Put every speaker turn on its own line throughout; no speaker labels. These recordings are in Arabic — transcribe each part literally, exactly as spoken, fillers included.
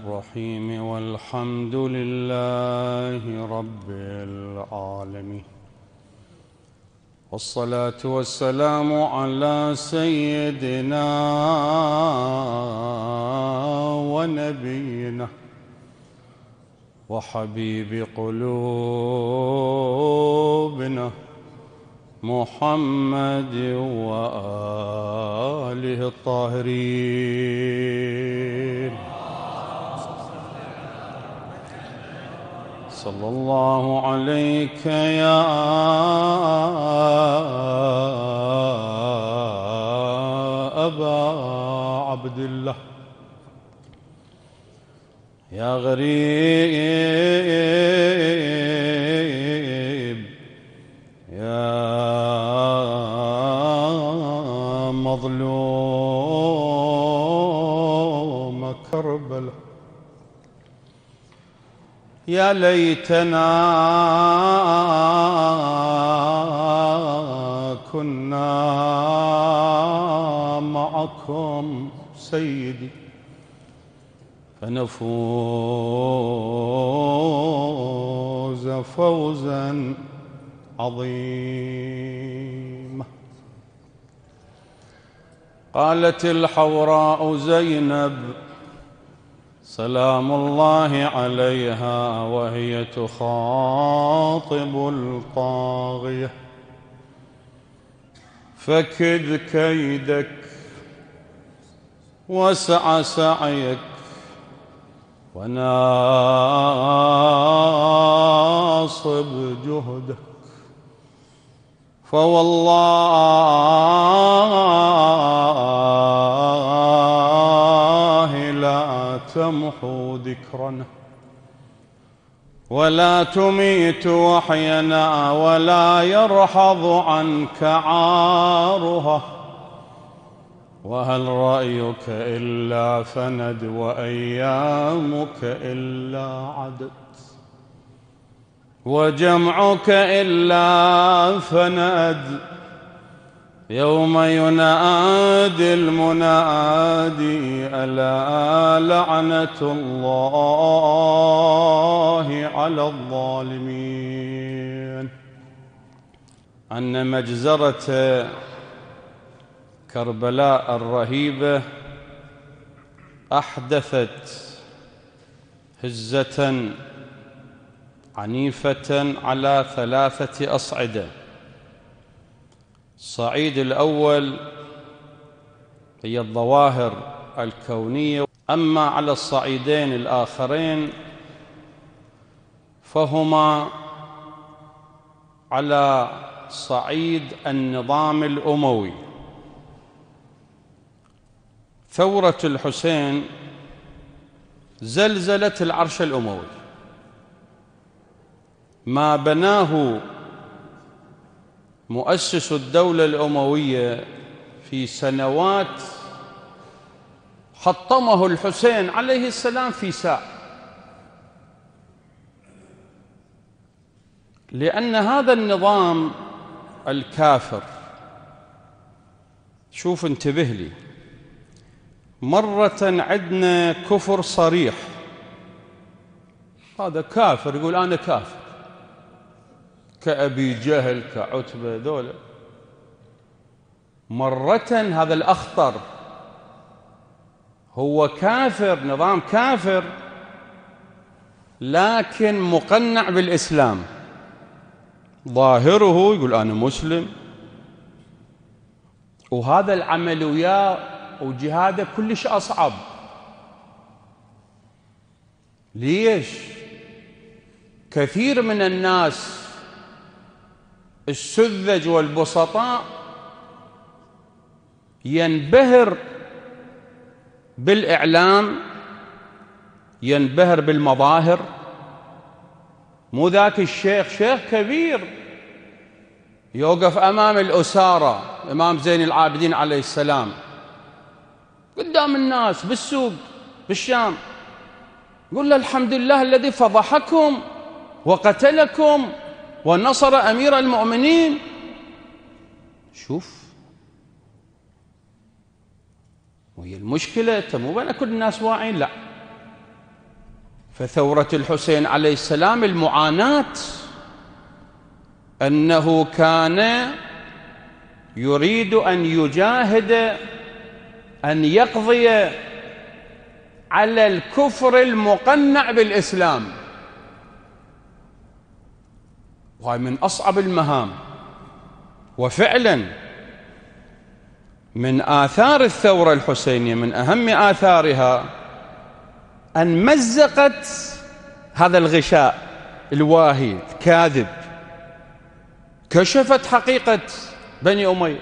الرحيم والحمد لله رب العالمين، والصلاة والسلام على سيدنا ونبينا وحبيب قلوبنا محمد وآله الطاهرين. صلى الله عليك يا أبا عبد الله، يا غريب يا مظلوم كربلاء، يا ليتنا كنا معكم سيدي فنفوز فوزا عظيما. قالت الحوراء زينب سلام الله عليها وهي تخاطب الطاغية: فكد كيدك وسع سعيك وناصب جهدك، فوالله لا تمحو ذكرنا ولا تميت وحينا ولا يرحض عنك عارها، وهل رأيك إلا فند وأيامك إلا عدد وجمعك إلا فند، يوم ينادي المنادي ألا لعنة الله على الظالمين. أن مجزرة كربلاء الرهيبة أحدثت هزة عنيفة على ثلاثة أصعدة. الصعيد الأول هي الظواهر الكونية، أما على الصعيدين الآخرين فهما على صعيد النظام الأموي. ثورة الحسين زلزلت العرش الأموي، ما بناه مؤسس الدولة الأموية في سنوات حطمه الحسين عليه السلام في ساعة، لأن هذا النظام الكافر، شوف انتبه لي، مرة عندنا كفر صريح، هذا كافر يقول أنا كافر، كأبي جهل كعتبة دولة. مرة هذا الأخطر، هو كافر، نظام كافر لكن مقنع بالإسلام، ظاهره يقول أنا مسلم، وهذا العمل وياه وجهاده كلش أصعب. ليش؟ كثير من الناس السذج والبسطاء ينبهر بالإعلام، ينبهر بالمظاهر، مو ذاك الشيخ، شيخ كبير يوقف أمام الأسارة إمام زين العابدين عليه السلام قدام الناس بالسوق بالشام، يقول له الحمد لله الذي فضحكم وقتلكم ونصر أمير المؤمنين. شوف، وهي المشكلة مو بأن كل الناس واعين، لا، فثورة الحسين عليه السلام المعاناة أنه كان يريد أن يجاهد أن يقضي على الكفر المقنع بالإسلام، وهي من أصعب المهام. وفعلا من آثار الثورة الحسينية، من أهم آثارها أن مزقت هذا الغشاء الواهي الكاذب، كشفت حقيقة بني أمية.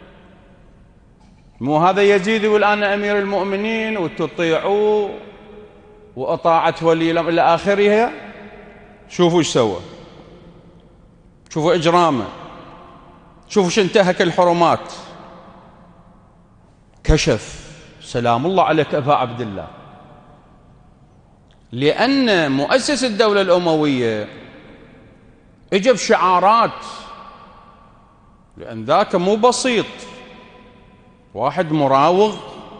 مو هذا يزيد يقول أنا أمير المؤمنين وتطيعوه وأطاعت ولي الأمر إلى آخرها. شوفوا ايش سوى، شوفوا إجرامه، شوفوا ايش انتهك الحرمات. كشف. سلام الله عليك أبا عبد الله. لأن مؤسس الدولة الأموية اجى بشعارات، لأن ذاك مو بسيط، واحد مراوغ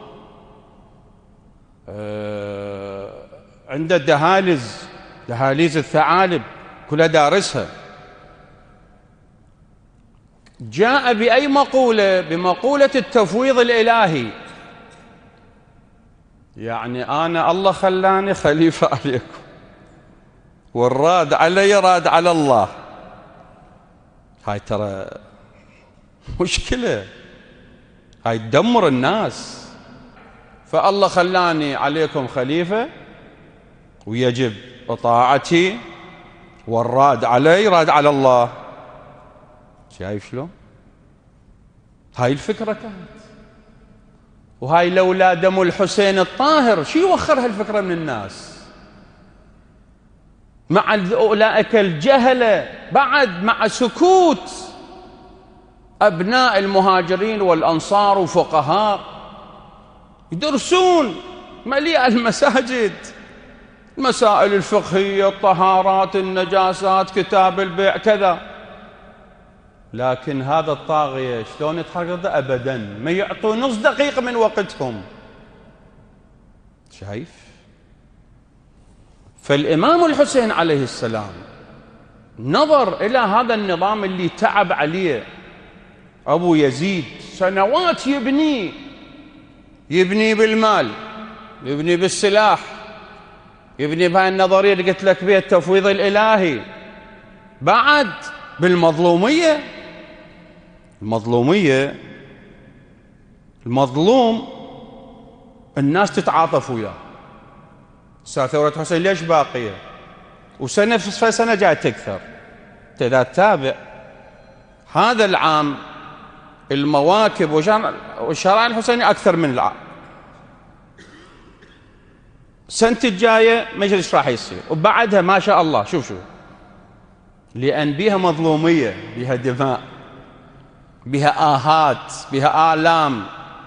آه عنده دهاليز دهاليز الثعالب كلها دارسها. جاء بأي مقولة؟ بمقولة التفويض الإلهي، يعني أنا الله خلاني خليفة عليكم، والراد علي راد على الله. هاي ترى مشكلة، هاي تدمر الناس. فالله خلاني عليكم خليفة ويجب طاعتي، والراد علي راد على الله. شايف شلون؟ هاي الفكرة كانت، وهاي لولا دم الحسين الطاهر شي يوخر هالفكرة من الناس، مع أولئك الجهلة، بعد مع سكوت أبناء المهاجرين والأنصار وفقهاء يدرسون مليئة المساجد، المسائل الفقهية، الطهارات، النجاسات، كتاب البيع، كذا. لكن هذا الطاغية شلون يتحرك؟ أبدا ما يعطوا نص دقيقة من وقتهم. شايف؟ فالإمام الحسين عليه السلام نظر إلى هذا النظام اللي تعب عليه أبو يزيد سنوات، يبني يبني بالمال، يبني بالسلاح، يبني بهاي النظرية اللي قلت لك بها التفويض الإلهي، بعد بالمظلومية. المظلومية، المظلوم الناس تتعاطف وياه. ثورة حسين ليش باقية؟ وسنة في سنة جاي تكثر. إذا تتابع هذا العام المواكب والشرائع الحسينية أكثر من العام. السنة الجاية ما ايش راح يصير، وبعدها ما شاء الله. شوف شوف، لأن بيها مظلومية، بيها دماء، بها آهات، بها آلام.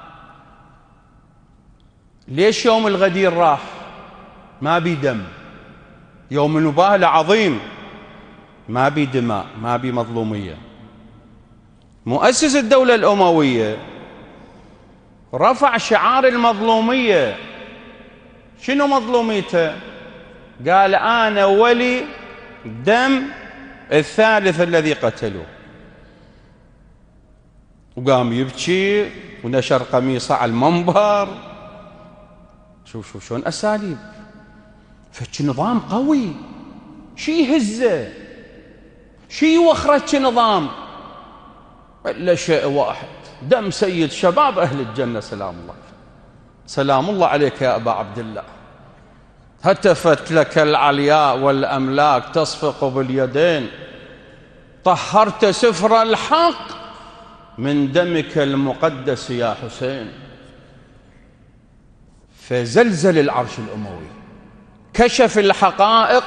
ليش يوم الغدير راح ما بي دم؟ يوم المباهلة عظيم، ما بي دماء، ما بي مظلومية. مؤسس الدولة الأموية رفع شعار المظلومية. شنو مظلوميته؟ قال أنا ولي دم الثالث الذي قتلوه، وقام يبكي ونشر قميصه على المنبر. شوف شوف شلون أساليب. فش نظام قوي، شي يهزه، شي يوخرج نظام، إلا شيء واحد: دم سيد شباب أهل الجنة. سلام الله سلام الله عليك يا أبا عبد الله. هتفت لك العلياء والأملاك تصفق باليدين، طهرت سفر الحق من دمك المقدس يا حسين. فزلزل العرش الأموي، كشف الحقائق.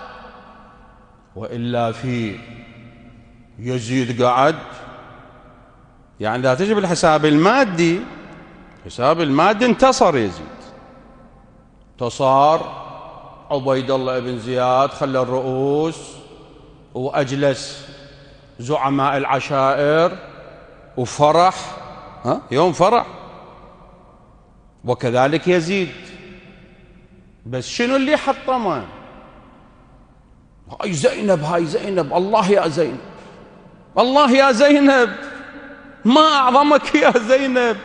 وإلا في يزيد قعد، يعني إذا تجي بالحساب المادي، حساب المادي انتصر يزيد، انتصار عبيد الله بن زياد، خلى الرؤوس وأجلس زعماء العشائر، وفرح، ها يوم فرح. وكذلك يزيد. بس شنو اللي حطمه؟ هاي زينب، هاي زينب، الله يا زينب، الله يا زينب، ما أعظمك يا زينب،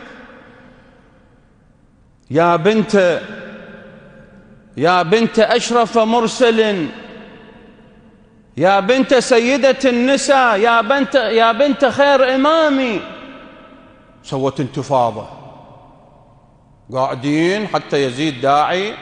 يا بنت يا بنت أشرف مرسل، يا بنت سيدة النساء، يا بنت يا بنت خير إمامي. سوت انتفاضة، قاعدين حتى يزيد داعي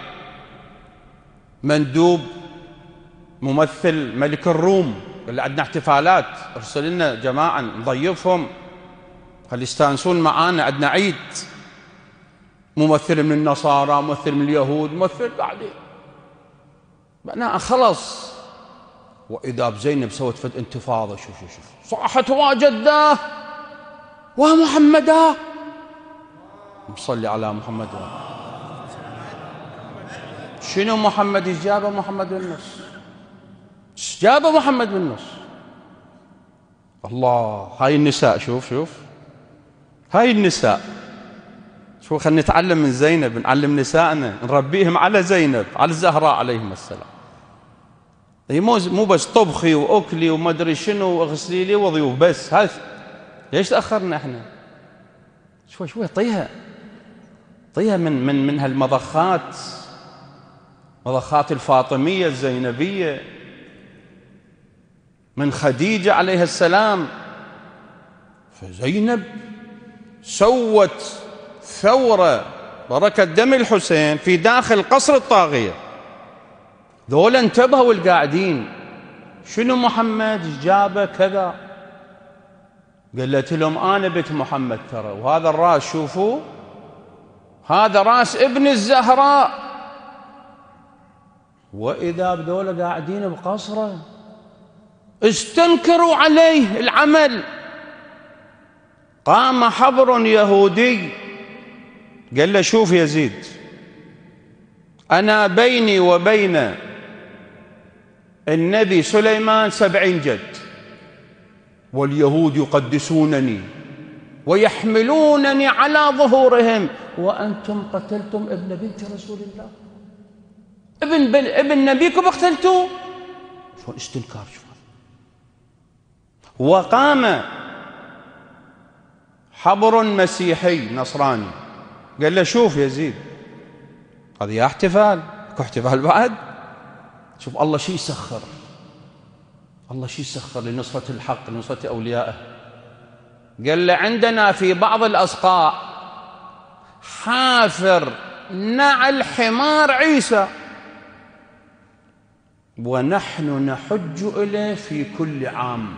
مندوب ممثل ملك الروم، قال له عندنا احتفالات، ارسل لنا جماعة نضيفهم خلي يستانسون معانا، عندنا عيد. ممثل من النصارى، ممثل من اليهود، ممثل قاعدين بناء خلص. وإذا بزينب سوت فد انتفاضة، شوف شوف شوف صاحت واجداه ومحمدا، مصلي على محمد. شنو محمد؟ ايش جابه محمد بالنص؟ ايش جابه محمد بالنص؟ الله، هاي النساء، شوف شوف هاي النساء، شو خلينا نتعلم من زينب، نعلم نسائنا نربيهم على زينب، على الزهراء عليهم السلام. هي مو مو بس طبخي واكلي وما ادري شنو واغسلي لي وضيوف بس، هذا ليش تاخرنا احنا؟ شوي شوي طيها طيها من من من هالمضخات، مضخات الفاطمية الزينبية من خديجة عليها السلام. فزينب سوت ثورة بركة دم الحسين في داخل قصر الطاغية. ذولا انتبهوا القاعدين، شنو محمد جابه كذا؟ قالت لهم أنا بنت محمد ترى، وهذا الرأس شوفوا، هذا رأس ابن الزهراء. وإذا بذولا قاعدين بقصره استنكروا عليه العمل. قام حبر يهودي قال له شوف يزيد، أنا بيني وبين النبي سليمان سبعين جد، واليهود يقدسونني ويحملونني على ظهورهم، وأنتم قتلتم ابن بنت رسول الله، ابن بن ابن نبيكم اقتلتوه. شو استنكار شو. وقام حبر مسيحي نصراني قال له شوف يزيد، هذه احتفال، اكو احتفال بعد. شوف الله شي يسخر، الله شي يسخر لنصرة الحق، لنصرة أوليائه. قال له عندنا في بعض الأسقاع حافر نعل حمار عيسى، ونحن نحج إليه في كل عام،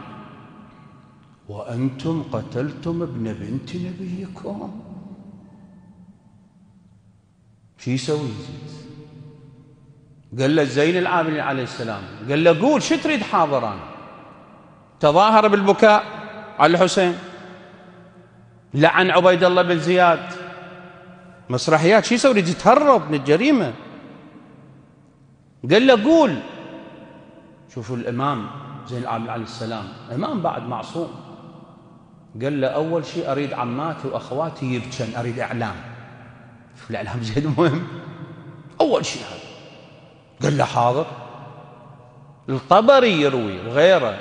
وأنتم قتلتم ابن بنت نبيكم. شو يسوي يزيد؟ قال له زين العابدين عليه السلام، قال له قول شو تريد حاضران؟ تظاهر بالبكاء على الحسين، لعن عبيد الله بن زياد، مسرحيات. شو يسوي؟ يريد يتهرب من الجريمة. قال له قول. شوفوا الإمام زين العابدين عليه السلام، إمام بعد معصوم. قال له أول شيء أريد عماتي وأخواتي يبكن، أريد إعلام. شوف الإعلام جد مهم، أول شيء هذا. قال له حاضر. الطبري يروي وغيره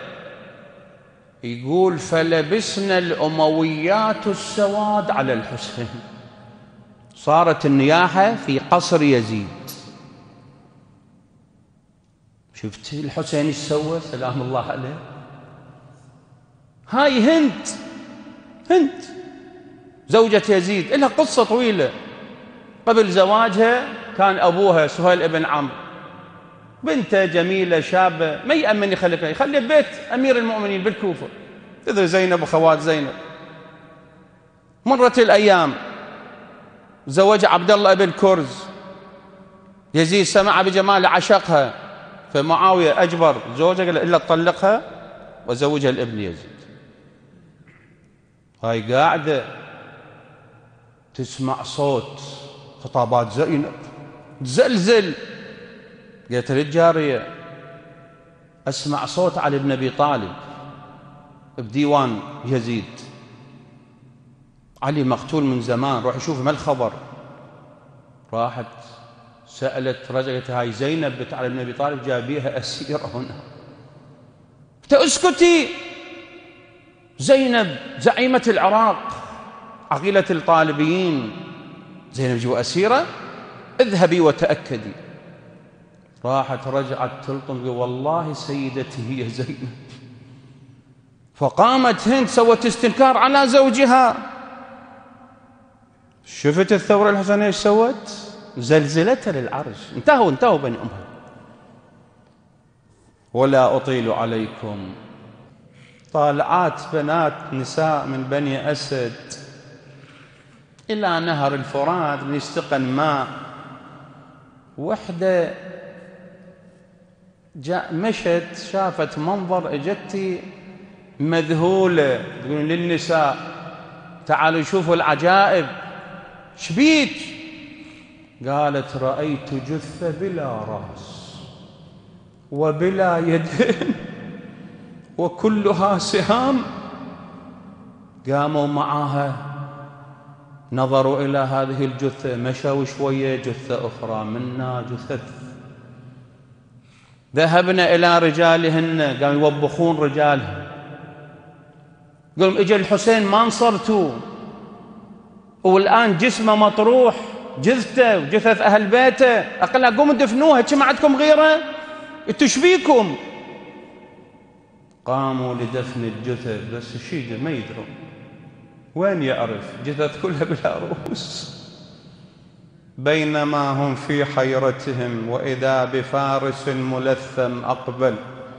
يقول فلبسنا الأمويات السواد على الحسين، صارت النياحة في قصر يزيد. شفت الحسين ايش سوى سلام الله عليه؟ هاي هند، هند زوجة يزيد لها قصة طويلة. قبل زواجها كان أبوها سهيل ابن عمرو، بنته جميلة شابة، ما يأمن يخليها، يخلي بيت أمير المؤمنين بالكوفة، تدري زينب وخوات زينب. مرت الأيام، زوج عبد الله ابن كرز، يزيد سمع بجمال عشقها، فمعاوية أجبر زوجها قال إلا تطلقها وزوجها الابن يزيد. هاي قاعدة تسمع صوت خطابات زينب تزلزل. قالت للجارية أسمع صوت علي بن أبي طالب بديوان يزيد، علي مقتول من زمان، روح شوف ما الخبر. راحت سألت رجلت هاي زينب بنت علي بن أبي طالب جابيها أسيرة هنا. اسكتي، زينب زعيمة العراق عقيلة الطالبيين، زينب جوا أسيرة، اذهبي وتأكدي. راحت رجعت تلطم والله سيدتي هي زينب. فقامت هند سوت استنكار على زوجها. شفت الثورة الحسنية ايش سوت؟ زلزلتها للعرش. انتهوا انتهوا بني أمها. ولا أطيل عليكم، طالعات بنات نساء من بني أسد إلى نهر الفرات ليستقن ماء. وحدة جاء مشت شافت منظر، اجتي مذهولة تقول للنساء تعالوا شوفوا العجائب. شبيك؟ قالت رأيت جثة بلا رأس وبلا يدين وكلها سهام. قاموا معها نظروا إلى هذه الجثة، مشوا شوية جثة أخرى منا جثث. ذهبنا إلى رجالهن، قاموا يوبخون رجالهم، يقولون إجا الحسين ما انصرتوا والآن جسمه مطروح، جثته وجثث أهل بيته، أقل قوموا دفنوها، ما عندكم غيره؟ انتوا شبيكم؟ قاموا لدفن الجثث، بس الشيء ما يدرون وين يعرف، جثث كلها بلا رؤوس. بينما هم في حيرتهم وإذا بفارس ملثم أقبل.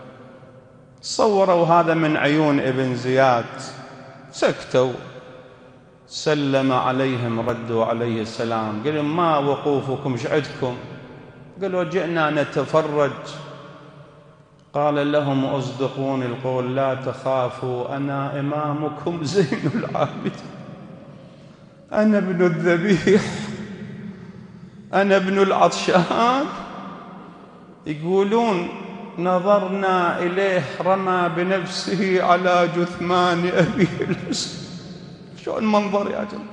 صوروا هذا من عيون ابن زياد، سكتوا. سلم عليهم، ردوا عليه السلام، قالوا ما وقوفكم، ايش عندكم؟ قالوا جئنا نتفرج. قال لهم اصدقوني القول، لا تخافوا أنا إمامكم زين العابدين، أنا ابن الذبيح، أنا ابن العطشان. يقولون نظرنا إليه رمى بنفسه على جثمان أبيه الحسين. شو المنظر يا جماعة؟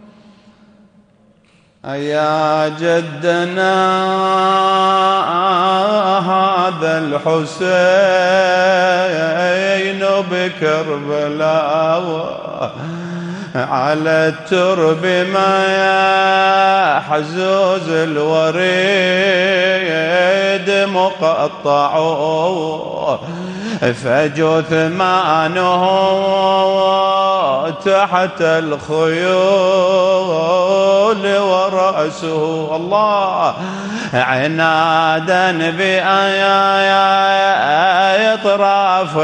أيا جدنا هذا الحسين بكربلاء على الترب ما يحزوز الوريد مقطع فجثمانه تحت الخيول ورأسه الله عنادا بأطراف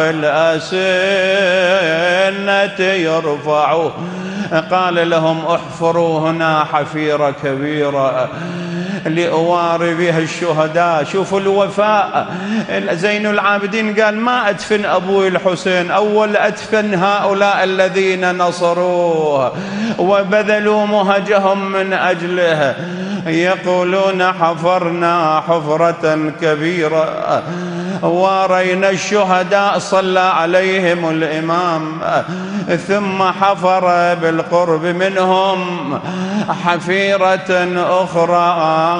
الأسنة يرفع. قال لهم احفروا هنا حفيرة كبيرة لأواري بها الشهداء. شوفوا الوفاء. زين العابدين قال ما أدفن أبوي الحسين، أول أدفن هؤلاء الذين نصروه وبذلوا مهجهم من أجله. يقولون حفرنا حفرة كبيرة وارينا الشهداء صلى عليهم الإمام، ثم حفر بالقرب منهم حفيرة أخرى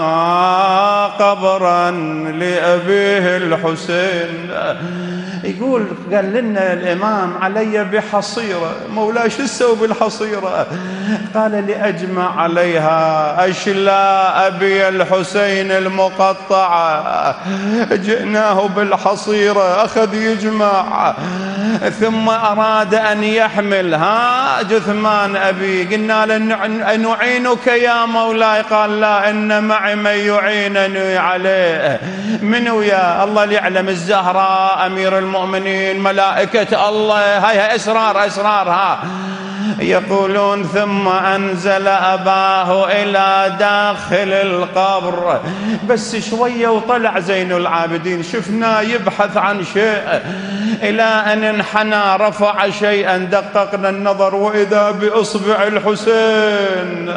قبرا لأبيه الحسين. يقول قال لنا الإمام علي بحصيرة. مولاي شو تسوي بالحصيرة؟ قال لأجمع عليها أشلاء أبي الحسين المقطعة. جئناه بالحصيرة، أخذ يجمع، ثم أراد أن يحمل ها جثمان أبي. قلنا له نعينك يا مولاي، قال لا، إن معي من يعينني عليه. منو يا الله اللي يعلم؟ الزهراء أمير المؤمنين، ملائكة الله، هاي أسرار أسرارها. يقولون ثم أنزل أباه إلى داخل القبر. بس شوية وطلع زين العابدين، شفنا يبحث عن شيء إلى أن انحنى رفع شيئا، دققنا النظر وإذا بإصبع الحسين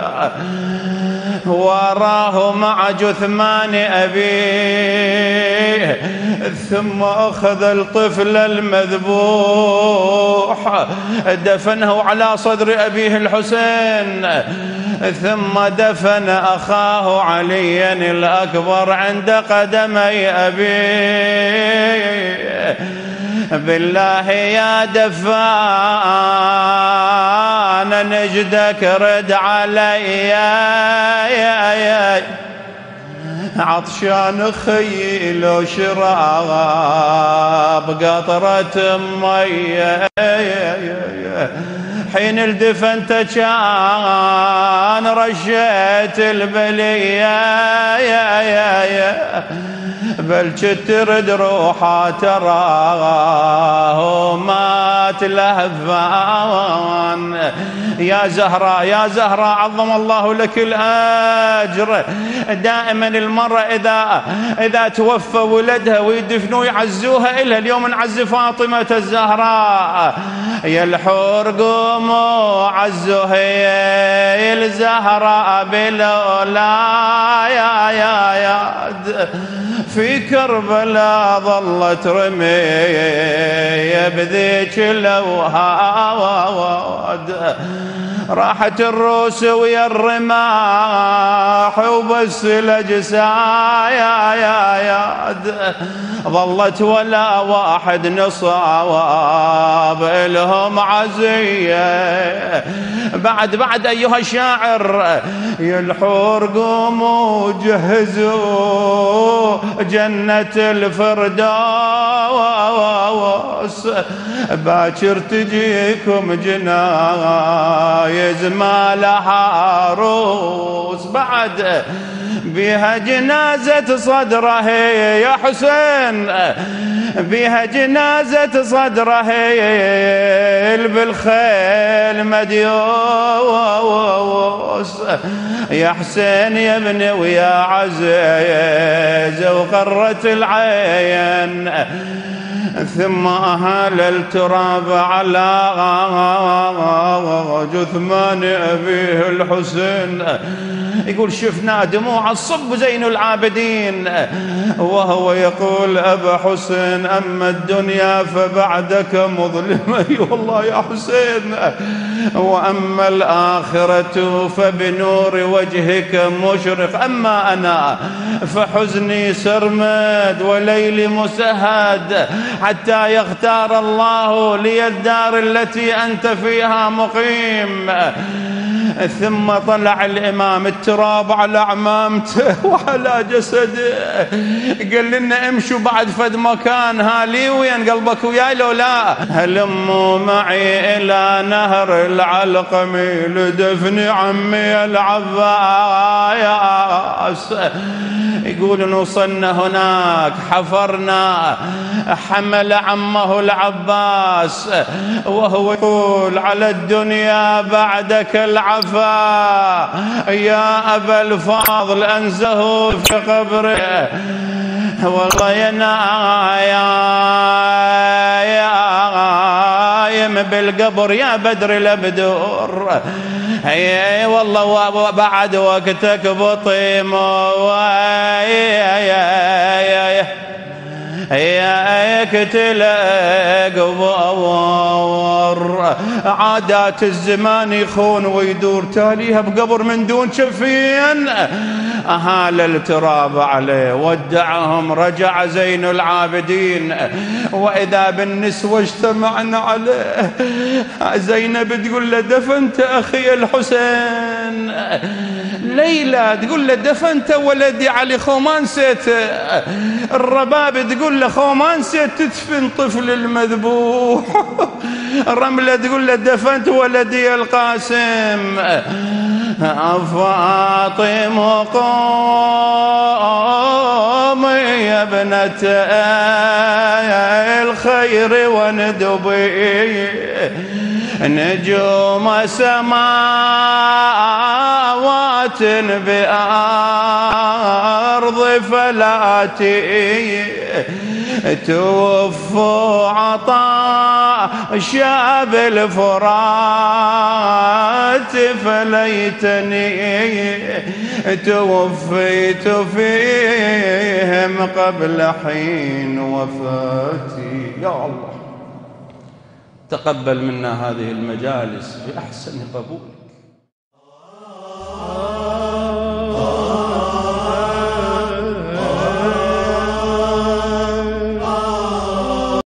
وراه مع جثمان أبيه. ثم أخذ الطفل المذبوح دفنه على صدر أبيه الحسين، ثم دفن أخاه عليا الأكبر عند قدمي أبيه. بالله يا دفان نجدك رد علي، عطشان خيل وشراب قطرة مية، حين الدفنت كان رشيت البلية، بل كنت ترد روحه تراه ما تلهفان. يا زهراء يا زهراء عظم الله لك الأجر. دائما المرأة إذا إذا توفى ولدها ويدفنوا يعزوها إلها، اليوم نعز فاطمة الزهراء. يا الحور قوموا عزوا هي الزهراء بالأولى، يا يا يا في كربلاء ظلت رمية بذيك الأوهاد، راحت الروس ويا الرماح وبس الأجساد، ظلت ولا واحد نصاب لهم عزية. بعد بعد أيها الشاعر، يا الحور قوموا جهزوا جنة الفردوس، باكر تجيكم جنايز ما لها عروس. بعد بها جنازة صدره يا حسين، بها جنازة صدره بالخيل مديوس. يا حسين يا ابني ويا عزيز وقرت العين، ثم أهل التراب على جثمان أبيه الحسين. يقول شفنا دموع الصب زين العابدين وهو يقول أبا حسين أما الدنيا فبعدك مظلمة، أي والله يا حسين، وأما الآخرة فبنور وجهك مشرق، أما أنا فحزني سرمد وليلي مسهد حتى يختار الله لي الدار التي أنت فيها مقيم. ثم طلع الإمام التراب على عمامته وعلى جسده، قال لنا امشوا بعد فد مكان، هالي وين قلبك وياي لو لا؟ هلموا معي إلى نهر العلقم لدفن عمي العباس. يقول وصلنا هناك حفرنا حمل عمه العباس وهو يقول على الدنيا بعدك العفا، يا أبا الفاضل أنزه في قبره، والله يا نايم بالقبر يا بدر الأبدور، اي والله بعد وقتك بطيم يا يقتلك بور. عادات الزمان يخون ويدور تاليها بقبر من دون شفين، أهال التراب عليه ودعهم رجع زين العابدين. وإذا بالنسوة اجتمعنا عليه، زينب تقول له دفنت أخي الحسين، ليلى تقول له دفنت ولدي علي خو ما نسيت، الرباب تقول له خو ما نسيت تدفن طفل المذبوح، الرملة تقول له دفنت ولدي القاسم. فاطم قومي يا ابنة الخير وندبي، نجوم سماوات بأرض فلاتي، توفوا عطاء شاب الفرات، فليتني توفيت فيهم قبل حين وفاتي. يا الله تقبل منا هذه المجالس بأحسن قبول.